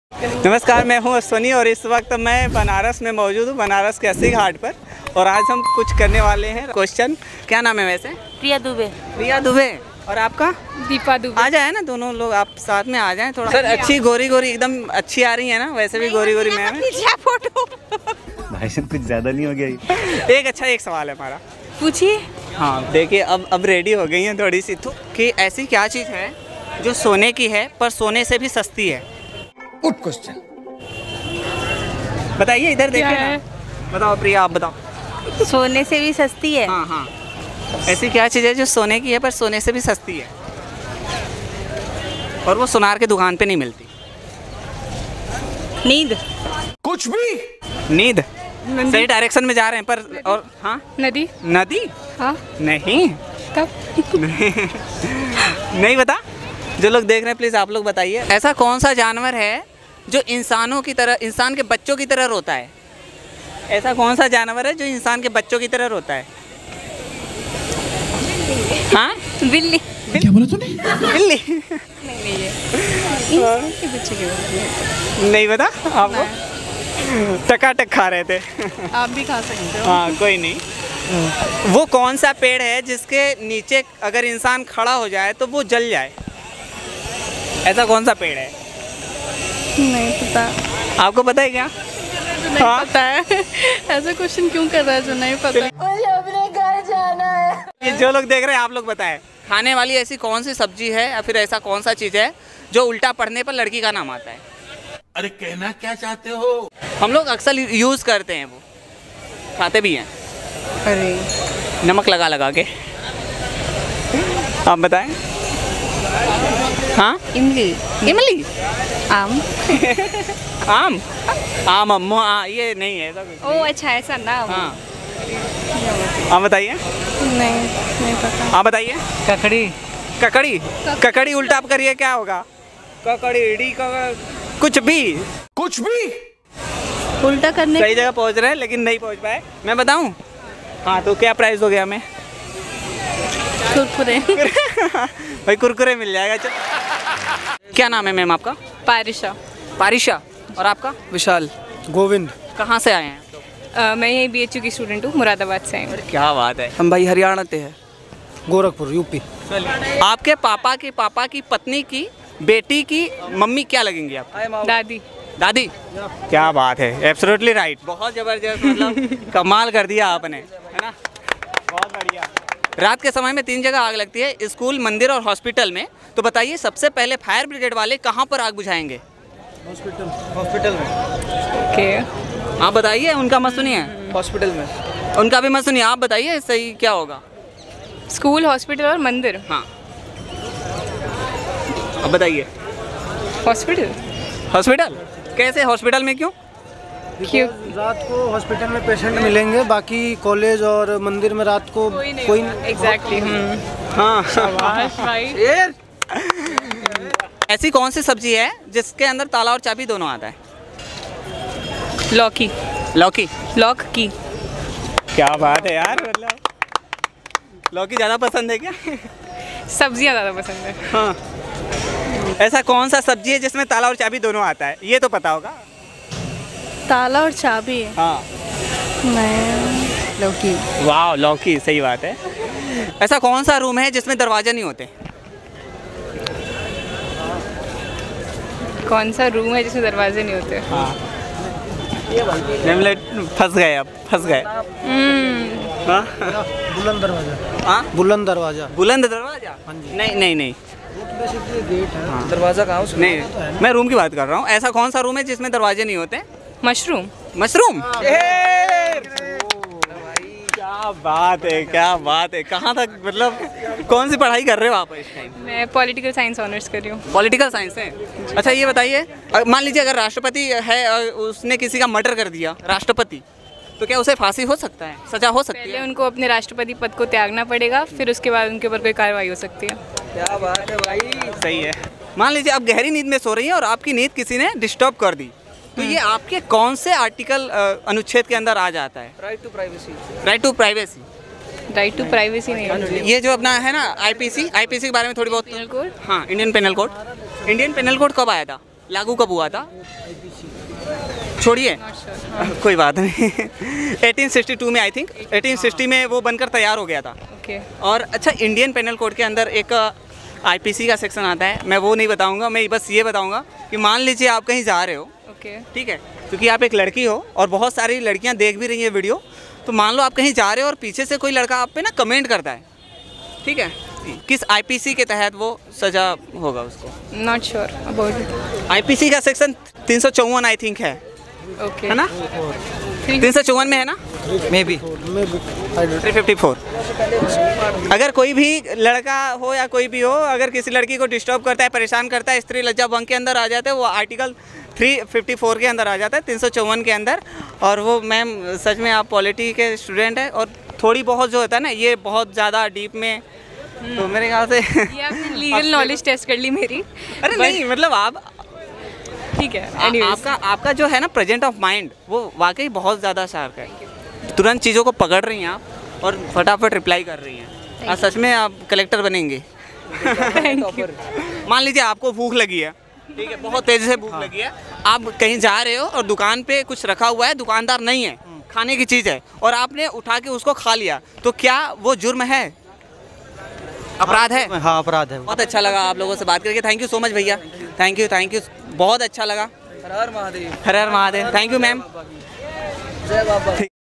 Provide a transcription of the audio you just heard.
नमस्कार, मैं हूं अश्वनी और इस वक्त मैं बनारस में मौजूद हूं, बनारस के अस्सी घाट पर। और आज हम कुछ करने वाले हैं क्वेश्चन। क्या नाम है वैसे? प्रिया दुबे। प्रिया दुबे। और आपका? दीपा दुबे। आ जाए ना, दोनों लोग आप साथ में आ जाएं थोड़ा। सर अच्छी गोरी गोरी एकदम अच्छी आ रही है ना, वैसे भी गोरी गोरी मैम है। फोटो भाई साहब कुछ ज्यादा नहीं हो गया? एक सवाल है हमारा। पूछिए। हाँ देखिए, अब रेडी हो गई हैं थोड़ी सी तो कि ऐसी क्या चीज़ है जो सोने की है पर सोने से भी सस्ती है? Good question. बताइए, इधर देखिए ना। बताओ प्रिया, आप बताओ। सोने से भी सस्ती है। हाँ हाँ, ऐसी क्या चीज़ है जो सोने की है पर सोने से भी सस्ती है और वो सुनार के दुकान पे नहीं मिलती? नींद। कुछ भी। नींद सही डायरेक्शन में जा रहे हैं पर और हाँ, नदी। नदी? हाँ। नहीं तब नहीं बता। जो लोग देख रहे हैं प्लीज़ आप लोग बताइए, ऐसा कौन सा जानवर है जो इंसानों की तरह, इंसान के बच्चों की तरह रोता है? ऐसा कौन सा जानवर है जो इंसान के बच्चों की तरह रोता है? हाँ, बिल्ली। क्या बोला तूने? बिल्ली? नहीं बता आपको? टकाटक खा रहे थे। आप भी खा सकते हो। हाँ कोई नहीं। वो कौन सा पेड़ है जिसके नीचे अगर इंसान खड़ा हो जाए तो वो जल जाए? ऐसा कौन सा पेड़ है? नहीं पता। आपको पता है क्या? नहीं पता है। ऐसा क्वेश्चन क्यों कर रहा है जो नहीं पता? मुझे अपने घर जाना है। ये जो लोग देख रहे हैं आप लोग बताएं, खाने वाली ऐसी कौन सी सब्जी है या फिर ऐसा कौन सा चीज़ है जो उल्टा पढ़ने पर लड़की का नाम आता है? अरे कहना क्या चाहते हो? हम लोग अक्सर यूज़ करते हैं, वो खाते भी हैं। अरे नमक लगा लगा के। आप बताएं। हाँ, इमली। इमली? आम। आम? आम अम्मो ये नहीं है ऐसा कुछ। ओ अच्छा, ऐसा नाम। हाँ, आप बताइए। नहीं पता। आप बताइए। ककड़ी। ककड़ी? ककड़ी उल्टा आप करिए क्या होगा? ककड़ी कुछ भी। कुछ भी। उल्टा करने। सही जगह पहुंच रहे हैं लेकिन नहीं पहुंच पाए। मैं बताऊं? हाँ, तो क्या प्राइस हो गया हमें? कुरकुरे। भाई कुरकुरे मिल जाएगा। चल, क्या नाम है मैम आपका? पारिशा। पारिशा। और आपका? विशाल। गोविंद। कहाँ से आए हैं? मैं यही BHU की स्टूडेंट हूँ, मुरादाबाद से आई हूँ। क्या बात है। हम भाई हरियाणा से हैं। गोरखपुर यूपी। आपके पापा की पत्नी की बेटी की मम्मी क्या लगेंगी आप? दादी। दादी? क्या बात है, एब्सोल्युटली राइट। बहुत जबरदस्त, मतलब कमाल कर दिया आपने, है ना? बहुत बढ़िया। रात के समय में 3 जगह आग लगती है, स्कूल, मंदिर और हॉस्पिटल में। तो बताइए सबसे पहले फायर ब्रिगेड वाले कहाँ पर आग बुझाएंगे? हॉस्पिटल में। ओके। आप बताइए, उनका मत सुनिए। हॉस्पिटल में। उनका भी मत सुनिए, आप बताइए सही क्या होगा? स्कूल, हॉस्पिटल और मंदिर। हाँ, अब बताइए। हॉस्पिटल। हॉस्पिटल? कैसे हॉस्पिटल में, क्यों? क्यों? रात को हॉस्पिटल में पेशेंट मिलेंगे, बाकी कॉलेज और मंदिर में रात को कोई एग्जैक्टली। हाँ। राइट। ऐसी कौन सी सब्जी है जिसके अंदर ताला और चाबी दोनों आता है? लौकी। लौकी? लॉक की। क्या बात है यार, मतलब लौकी ज़्यादा पसंद है क्या? सब्जियाँ ज़्यादा पसंद है। हाँ। ऐसा कौन सा सब्जी है जिसमें ताला और चाबी दोनों आता है? ये तो पता होगा। ताला और चाबी। हाँ। नहीं। लौकी। वाह, लौकी, सही बात है। ऐसा कौन सा रूम है जिसमें दरवाजे नहीं होते? कौन सा रूम है जिसमें दरवाजे नहीं होते? हाँ, फंस गए, अब फंस गए। हाँ? बुलंद दरवाजा। हाँ? बुलंद दरवाजा। बुलंद दरवाजा? हाँ जी। नहीं। बेसिकली गेट है। हाँ। दरवाजा कहाँ? नहीं, मैं रूम की बात कर रहा हूँ। ऐसा कौन सा रूम है जिसमें दरवाजे नहीं होते? मशरूम। मशरूम? क्या बात है, क्या बात है। कहाँ तक, मतलब कौन सी पढ़ाई कर रहे हो आप इस टाइम? मैं पॉलिटिकल साइंस ऑनर्स कर रही हूँ। पॉलिटिकल साइंस है? अच्छा ये बताइए, मान लीजिए अगर राष्ट्रपति है और उसने किसी का मर्डर कर दिया, राष्ट्रपति, तो क्या उसे फांसी हो सकता है, सजा हो सकती पहले है? उनको अपने राष्ट्रपति पद को त्यागना पड़ेगा, फिर उसके बाद उनके ऊपर कोई कार्रवाई हो सकती है। क्या बात है भाई। सही है। मान लीजिए आप गहरी नींद में सो रही हैं और आपकी नींद किसी ने डिस्टर्ब कर दी, तो ये आपके कौन से आर्टिकल अनुच्छेद के अंदर आ जाता है? Right to privacy. Right to privacy? Right to privacy नहीं। ये जो अपना है ना आईपीसी के बारे में थोड़ी बहुत। Penal code. हाँ, Indian penal code. Indian penal code कब आया था? लागू कब हुआ था? छोड़िए, कोई बात नहीं। 1862 में, आई थिंक 1860 में वो बनकर तैयार हो गया था। ओके। और अच्छा, इंडियन पेनल कोड के अंदर एक आईपीसी का सेक्शन आता है, मैं वो नहीं बताऊंगा, मैं बस ये बताऊंगा कि मान लीजिए आप कहीं जा रहे हो, ओके। ठीक है, क्योंकि आप एक लड़की हो और बहुत सारी लड़कियां देख भी रही हैं वीडियो, तो मान लो आप कहीं जा रहे हो और पीछे से कोई लड़का आप पे ना कमेंट करता है, ठीक है, किस आईपीसी के तहत वो सजा होगा उसको? Not sure about. आईपीसी का सेक्शन 354 आई थिंक है, ओके। है ना? 354 में है ना? Maybe 354। अगर कोई भी लड़का हो या कोई भी हो, अगर किसी लड़की को डिस्टर्ब करता है, परेशान करता है, स्त्री लज्जा भंग के अंदर आ जाता है, वो आर्टिकल 354 के अंदर आ जाता है, 354 के अंदर। और वो मैम सच में आप पॉलिटी के स्टूडेंट हैं और थोड़ी बहुत जो होता है ना, ये बहुत ज़्यादा डीप में, तो मेरे ख्याल से ये आपने लीगल नॉलेज टेस्ट कर ली मेरी। अरे नहीं, मतलब आप ठीक है। Anyways, आपका जो है ना प्रेजेंट ऑफ माइंड, वो वाकई बहुत ज़्यादा शार्प है। तुरंत चीज़ों को पकड़ रही हैं आप और फटाफट रिप्लाई कर रही हैं। आज सच में आप कलेक्टर बनेंगे। Thank you. मान लीजिए आपको भूख लगी है, ठीक है, बहुत तेज़ी से भूख लगी है, आप कहीं जा रहे हो और दुकान पे कुछ रखा हुआ है, दुकानदार नहीं है, खाने की चीज़ है, और आपने उठा के उसको खा लिया, तो क्या वो जुर्म है, अपराध है? हाँ, अपराध है। बहुत अच्छा लगा आप लोगों से बात करके। थैंक यू सो मच भैया, थैंक यू, बहुत अच्छा लगा। हर हर महादेव। हर हर महादेव। Thank you ma'am. जय बाबा।